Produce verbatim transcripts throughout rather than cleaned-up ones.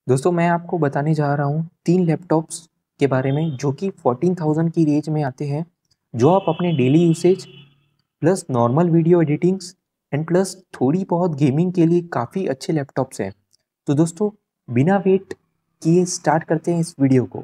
दोस्तों मैं आपको बताने जा रहा हूँ तीन लैपटॉप्स के बारे में जो कि फोर्टीन थाउज़ेंड की रेंज में आते हैं, जो आप अपने daily usage plus normal video editings and plus थोड़ी बहुत गेमिंग के लिए काफ़ी अच्छे लैपटॉप्स हैं। तो दोस्तों बिना वेट किए स्टार्ट करते हैं इस वीडियो को।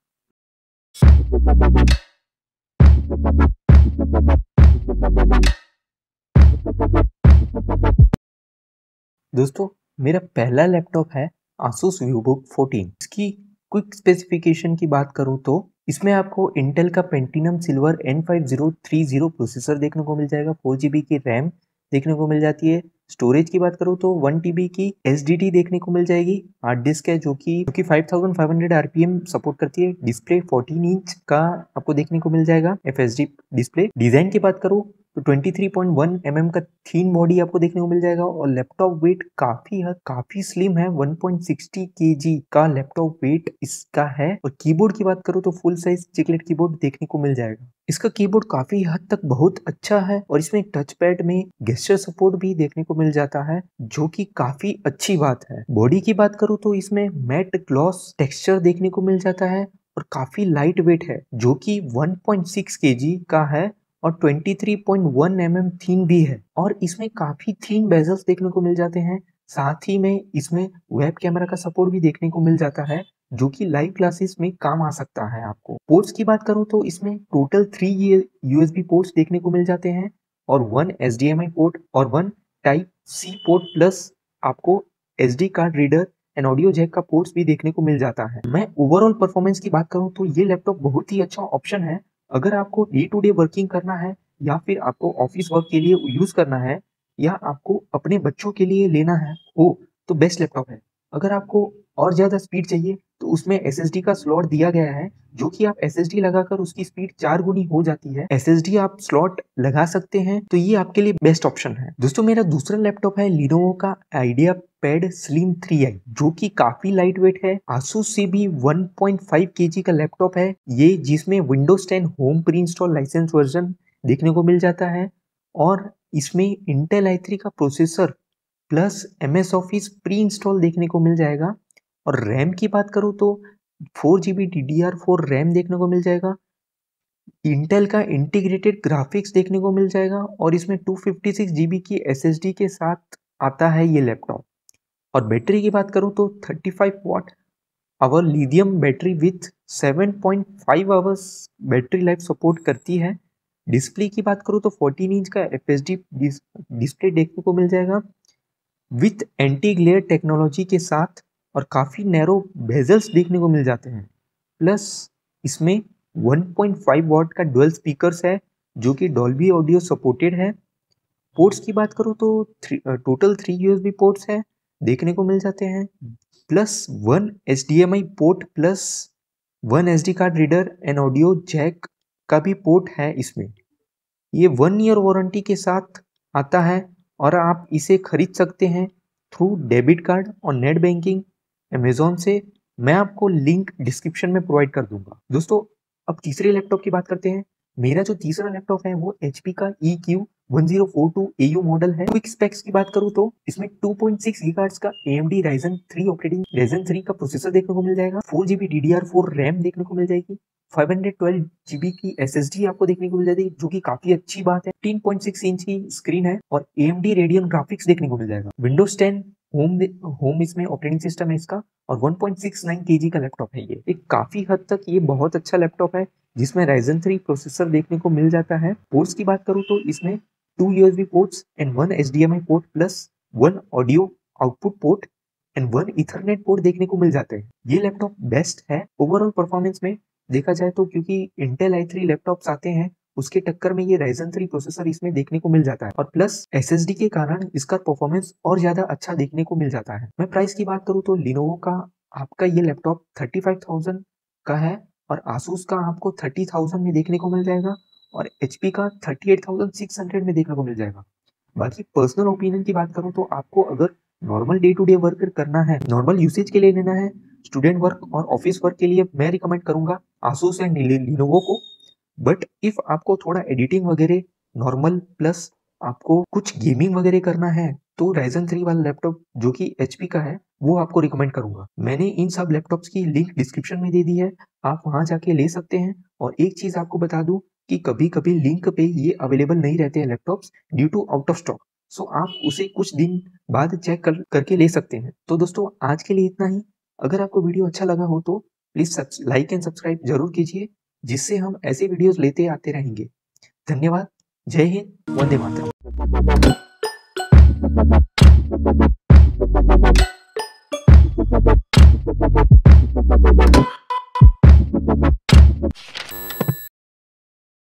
दोस्तों मेरा पहला लैपटॉप है आसूस वीवोबुक फोर्टीन। इसकी क्विक स्पेसिफिकेशन की बात करूँ तो इसमें आपको इंटेल का Pentium silver N five zero three zero processor देखने को मिल जाएगा। फोर जी बी की रैम देखने को मिल जाती है। स्टोरेज की बात करूँ तो वन टी बी की एस डी टी देखने को मिल जाएगी। हार्ड डिस्क है जो कि जो कि five thousand five hundred R P M support करती है। डिस्प्ले फोर्टीन इंच का आपको देखने को मिल जाएगा F S D display. Design की बात करूँ तो twenty three point one M M का थीन बॉडी आपको देखने को मिल जाएगा और लैपटॉप वेट काफी हद काफी स्लिम है। वन पॉइंट सिक्स ज़ीरो के जी का लैपटॉप वेट इसका है। और कीबोर्ड की बात करूँ तो फुल साइज चिकलेट कीबोर्ड देखने को मिल जाएगा। इसका कीबोर्ड काफी हद तक बहुत अच्छा है और इसमें टच पैड में गेस्चर सपोर्ट भी देखने को मिल जाता है, जो कि काफी अच्छी बात है। बॉडी की बात करूँ तो इसमें मैट ग्लॉस टेक्सचर देखने को मिल जाता है और काफी लाइट वेट है, जो कि वन पॉइंट सिक्स के जी का है और twenty three point one M M thin भी है। और इसमें काफी थीन बेजल्स देखने को मिल जाते हैं। साथ ही में इसमें वेब कैमरा का सपोर्ट भी देखने को मिल जाता है, जो कि लाइव क्लासेस में काम आ सकता है आपको। पोर्ट्स की बात करूं तो इसमें total three U S B ports देखने को मिल जाते हैं और one H D M I port और one type C port plus आपको S D card reader and audio jack का पोर्ट्स भी देखने को मिल जाता है। मैं ओवरऑल परफॉर्मेंस की बात करूं तो ये लैपटॉप बहुत ही अच्छा ऑप्शन है अगर आपको डे टू डे वर्किंग करना है या फिर आपको ऑफिस वर्क के लिए यूज करना है या आपको अपने बच्चों के लिए लेना है हो तो बेस्ट लैपटॉप है। अगर आपको और ज्यादा स्पीड चाहिए तो उसमें एस एस डी का स्लॉट दिया गया है, जो कि आप एस एस डी लगाकर उसकी स्पीड चार गुनी हो जाती है। एस एस डी आप स्लॉट लगा सकते हैं, तो ये आपके लिए बेस्ट ऑप्शन है। दोस्तों मेरा दूसरा लैपटॉप है लिनोवो का idea pad slim three I, जो कि काफी लाइट वेट है। आसूस से भी वन पॉइंट फाइव के जी का लैपटॉप है ये, जिसमें Windows ten home pre install license version देखने को मिल जाता है और इसमें इंटेल आई थ्री का processor plus M S office pre install देखने को मिल जाएगा। और रैम की बात करूँ तो four G B D D R four RAM देखने को मिल जाएगा। इंटेल का इंटीग्रेटेड ग्राफिक्स देखने को मिल जाएगा और इसमें two fifty six G B की एस एस डी के साथ आता है ये लैपटॉप। और बैटरी की बात करूँ तो thirty five watt hour lithium battery with seven point five hours battery life support करती है। डिस्प्ले की बात करूँ तो फोर्टीन इंच का एफ एस डी डिस्प्ले देखने को मिल जाएगा विथ एंटी ग्लेयर टेक्नोलॉजी के साथ और काफ़ी नैरो बेजल्स देखने को मिल जाते हैं। प्लस इसमें वन पॉइंट फाइव वॉट का डुअल स्पीकर्स है, जो कि डॉल्बी ऑडियो सपोर्टेड है। पोर्ट्स की बात करूँ तो three total three U S B ports है देखने को मिल जाते हैं, plus one H D M I port plus one S D card reader and audio jack का भी पोर्ट है इसमें। ये वन ईयर वारंटी के साथ आता है और आप इसे खरीद सकते हैं थ्रू डेबिट कार्ड और नेट बैंकिंग अमेजोन से। मैं आपको लिंक डिस्क्रिप्शन में प्रोवाइड कर दूंगा। दोस्तों अब तीसरे लैपटॉप की बात करते हैं। मेरा जो तीसरा लैपटॉप है वो एच पी का E Q one zero four two A U model है। क्विक स्पेक्स की बात करूं तो इसमें टू पॉइंट सिक्स गीगाहर्ट्ज का A M D Ryzen three operating Ryzen three का प्रोसेसर देखने को मिल जाएगा। Four G B D D R four RAM देखने को मिल जाएगी। Five hundred twelve G B की एस एस डी आपको देखने को मिल जाएगी, जो कि काफी अच्छी बात है। फिफ्टीन पॉइंट सिक्स इंच की स्क्रीन है और A M D Radeon graphics देखने को मिल जाएगा। विंडोज टेन होम होम इसमें ऑपरेटिंग सिस्टम है इसका और वन पॉइंट सिक्स नाइन के जी का लैपटॉप है ये। एक काफी हद तक ये बहुत अच्छा लैपटॉप है जिसमें Ryzen थ्री प्रोसेसर देखने को मिल जाता है। पोर्ट्स की बात करूँ तो इसमें two U S B ports and one H D M I port plus one audio output port and one ethernet port देखने को मिल जाते हैं। ये लैपटॉप बेस्ट है ओवरऑल परफॉर्मेंस में देखा जाए तो, क्योंकि इंटेल आई थ्री लैपटॉप्स आते हैं उसके टक्कर में ये Ryzen थ्री प्रोसेसर इसमें देखने को मिल जाता है और प्लस एस एस डी के कारण इसका परफॉर्मेंस और ज्यादा अच्छा देखने को मिल जाता है। मैं प्राइस की बात करूँ तो लिनोवो का आपका ये लैपटॉप थर्टी फाइव थाउजेंड का है और आसूस का आपको थर्टी थाउजेंड में देखने को मिल जाएगा और एचपी का thirty eight thousand six hundred में देखने को मिल जाएगा। बाकी पर्सनल ओपिनियन की बात करूँ तो आपको अगर normal day to day work करना है, नॉर्मल यूसेज के लिए लेना है, स्टूडेंट वर्क और ऑफिस वर्क के लिए मैं रिकमेंड करूंगा आसूस या लिनोवो को। बट इफ आपको थोड़ा एडिटिंग वगैरह नॉर्मल प्लस आपको कुछ गेमिंग वगैरह करना है तो Ryzen थ्री वाला लैपटॉप जो कि एचपी का है वो आपको रिकमेंड करूंगा। मैंने इन सब लैपटॉप्स की लिंक डिस्क्रिप्शन में दे दी है, आप वहां जाके ले सकते हैं। और एक चीज आपको बता दूं कि कभी कभी लिंक पे ये अवेलेबल नहीं रहते हैं laptops due to out of stock, so आप उसे कुछ दिन बाद चेक कर करके ले सकते हैं। तो दोस्तों आज के लिए इतना ही। अगर आपको वीडियो अच्छा लगा हो तो प्लीज लाइक एंड सब्सक्राइब जरूर कीजिए, जिससे हम ऐसे वीडियोस लेते आते रहेंगे। धन्यवाद। जय हिंद। वंदे मातरम।